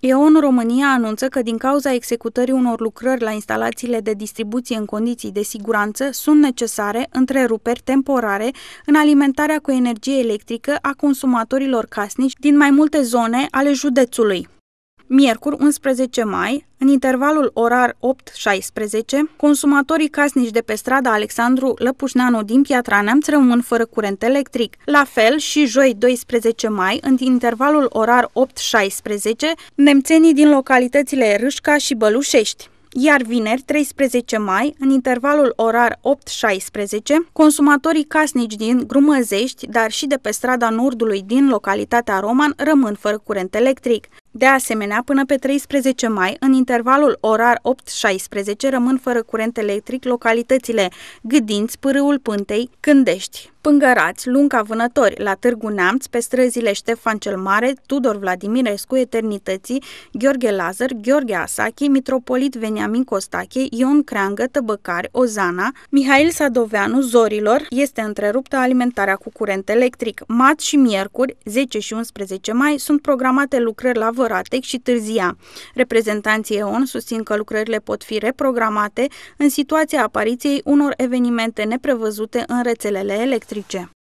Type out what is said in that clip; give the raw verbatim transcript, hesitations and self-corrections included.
E.ON România anunță că din cauza executării unor lucrări la instalațiile de distribuție în condiții de siguranță sunt necesare întreruperi temporare în alimentarea cu energie electrică a consumatorilor casnici din mai multe zone ale județului. Miercuri, unsprezece mai, în intervalul orar opt șaisprezece, consumatorii casnici de pe strada Alexandru Lăpușneanu din Piatra Neamț rămân fără curent electric. La fel și joi, doisprezece mai, în intervalul orar opt șaisprezece, nemțenii din localitățile Râșca și Bălușești. Iar vineri, treisprezece mai, în intervalul orar opt șaisprezece, consumatorii casnici din Grumăzești, dar și de pe strada Nordului din localitatea Roman, rămân fără curent electric. De asemenea, până pe treisprezece mai, în intervalul orar opt șaisprezece, rămân fără curent electric localitățile Gâdinți, Pârâul Pântei, Cândești, Pângărați, Lunca Vânători, la Târgu Neamț, pe străzile Ștefan cel Mare, Tudor Vladimirescu, Eternității, Gheorghe Lazar, Gheorghe Asachi, Mitropolit Veniamin Costache, Ion Creangă, Tăbăcari, Ozana, Mihail Sadoveanu, Zorilor, este întreruptă alimentarea cu curent electric. Marți și miercuri, zece și unsprezece mai, sunt programate lucrări la Văratec și Târzia. Reprezentanții E.ON susțin că lucrările pot fi reprogramate în situația apariției unor evenimente neprevăzute în rețelele electrice.